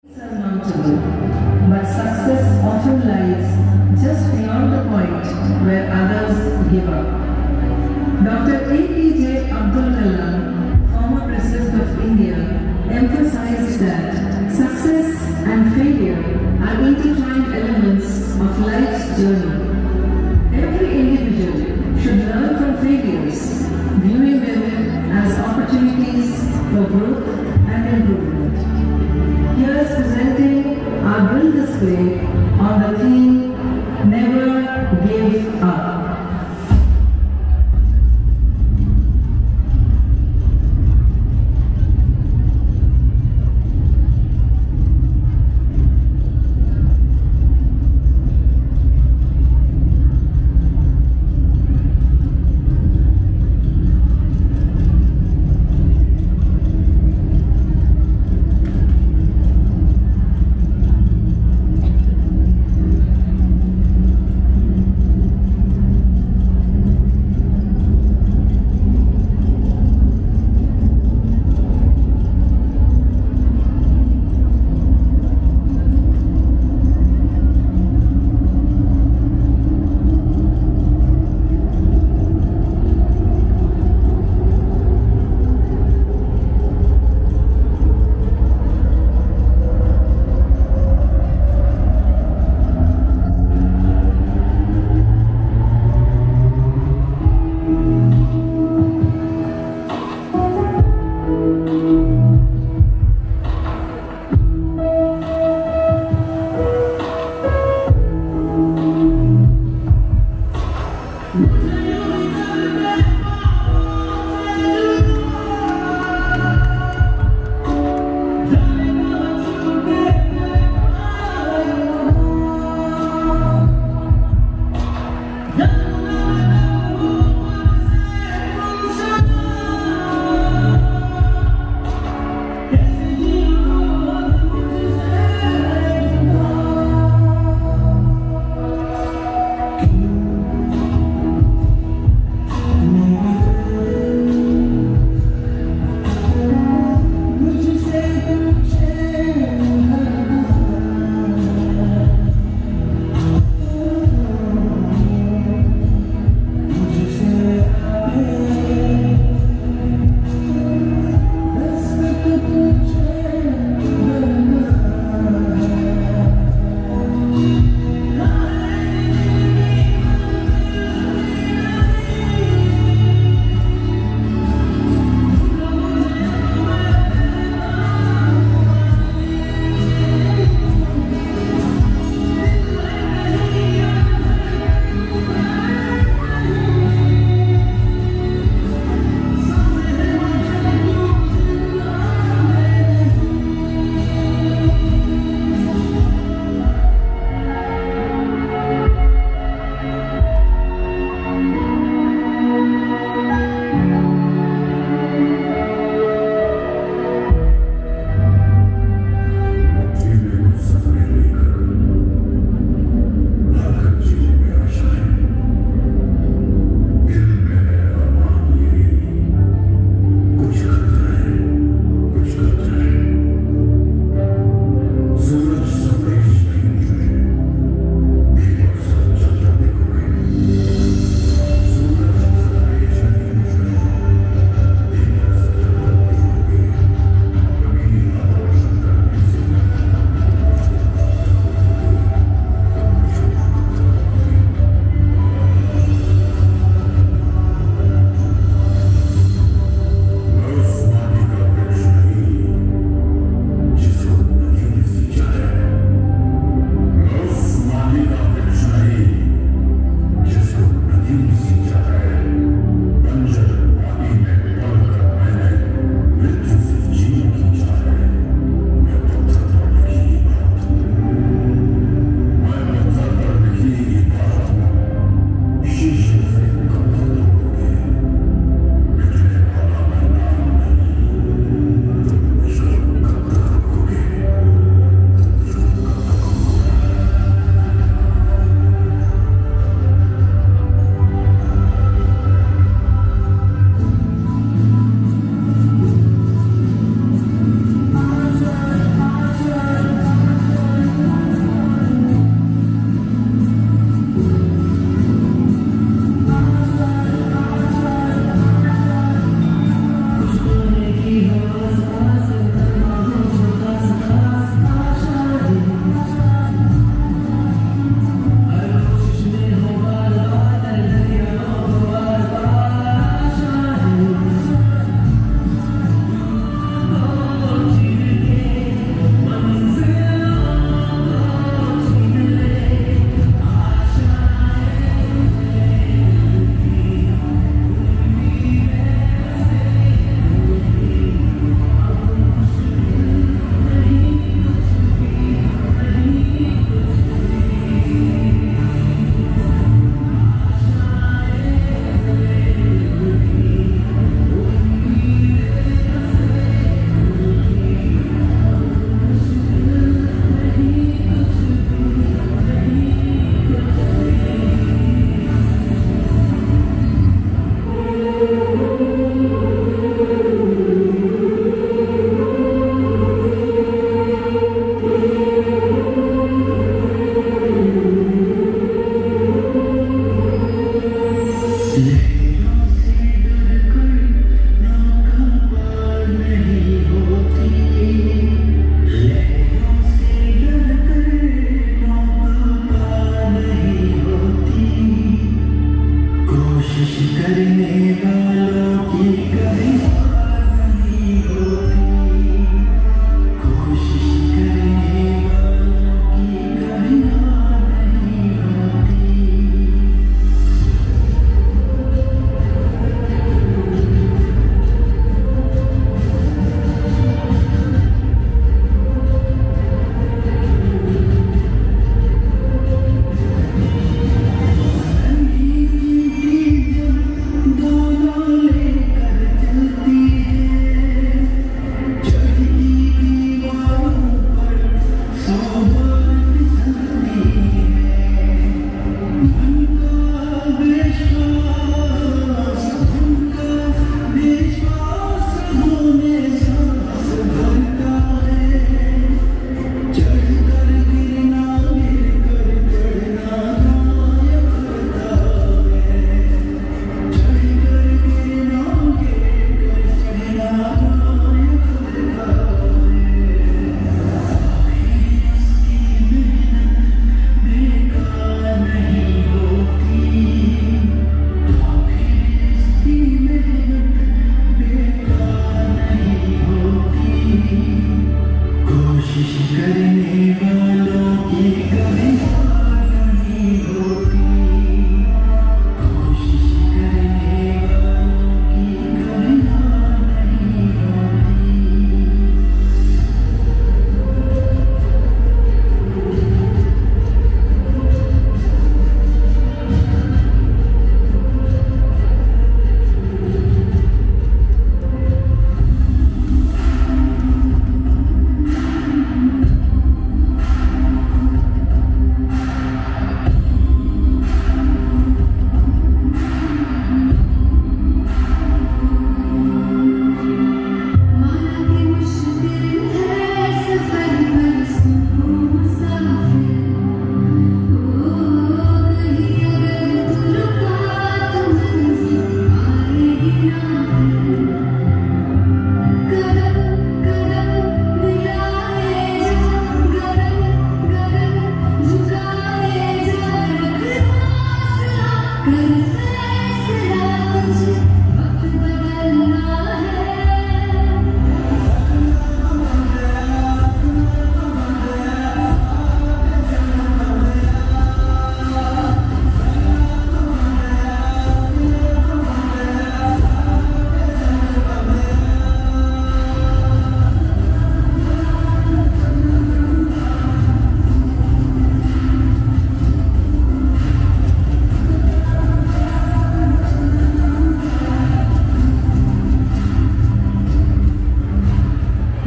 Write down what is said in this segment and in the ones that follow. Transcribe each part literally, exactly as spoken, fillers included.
Insurmountable, but success often lies just beyond the point where others give up. Doctor A P J Abdul Kalam, former President of India, emphasized that success and failure are intertwined elements of life's journey. Every individual should learn from failures, viewing them as opportunities for growth and improvement. Here is presenting our drill display on the theme, Never Give Up.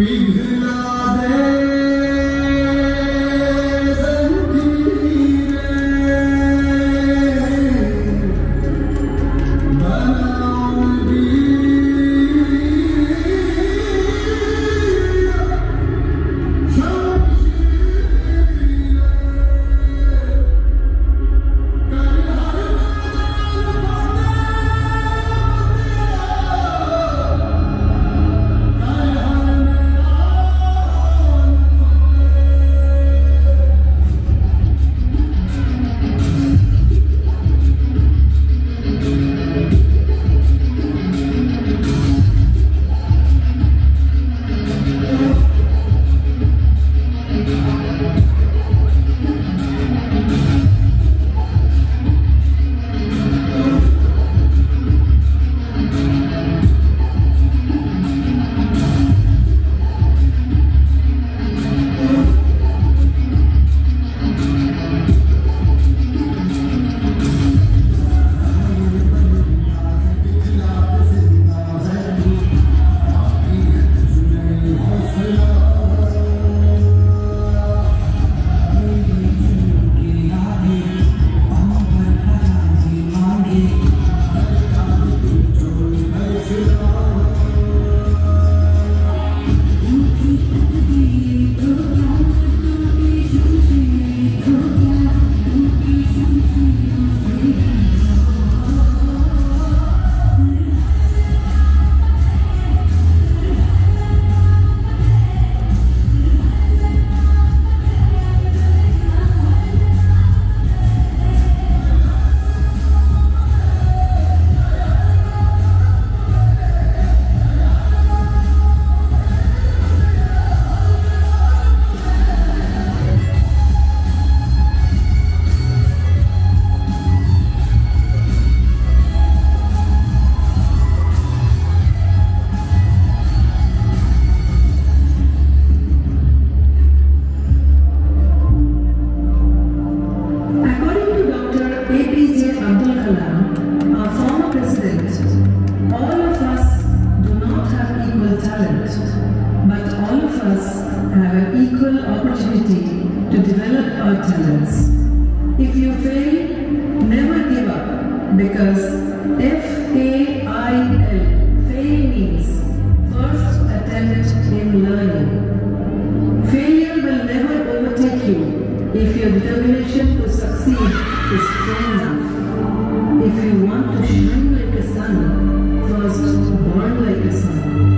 If you fail, never give up, because F A I L, fail means first attempt in learning. Failure will never overtake you if your determination to succeed is strong enough. If you want to shine like a sun, first burn like a sun.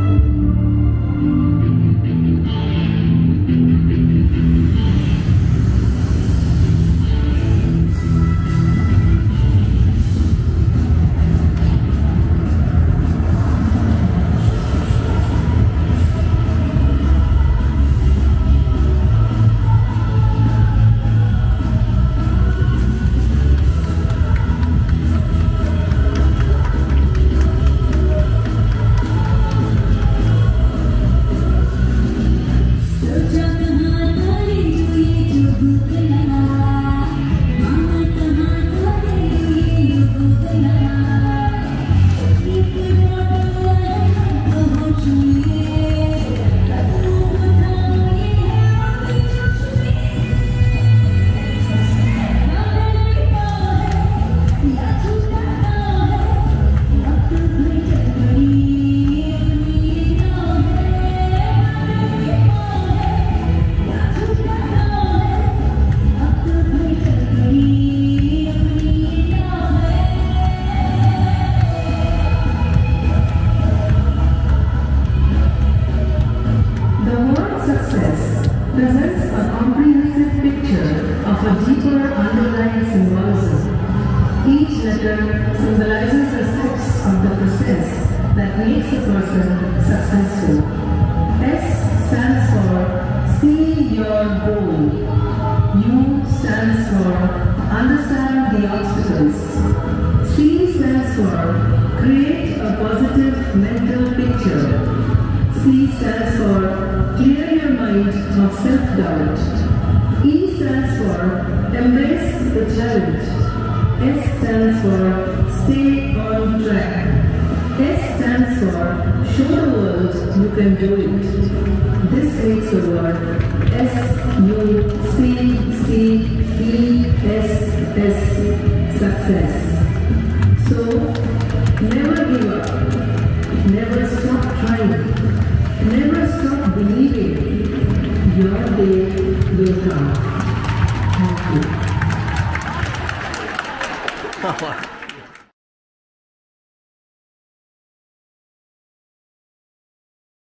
Presents a comprehensive picture of a deeper underlying symbolism. Each letter symbolizes the steps of the process that makes a person successful. S stands for see your goal. U stands for understand the obstacles. C stands for create a positive mental picture. C stands for clear your mind of self-doubt. E stands for embrace the challenge. S stands for stay on track. S stands stands for Show the World You Can Do It. This makes the word S U C C E S S, success. So, never give up. Never stop trying. Never stop believing. Your day will come. Thank you.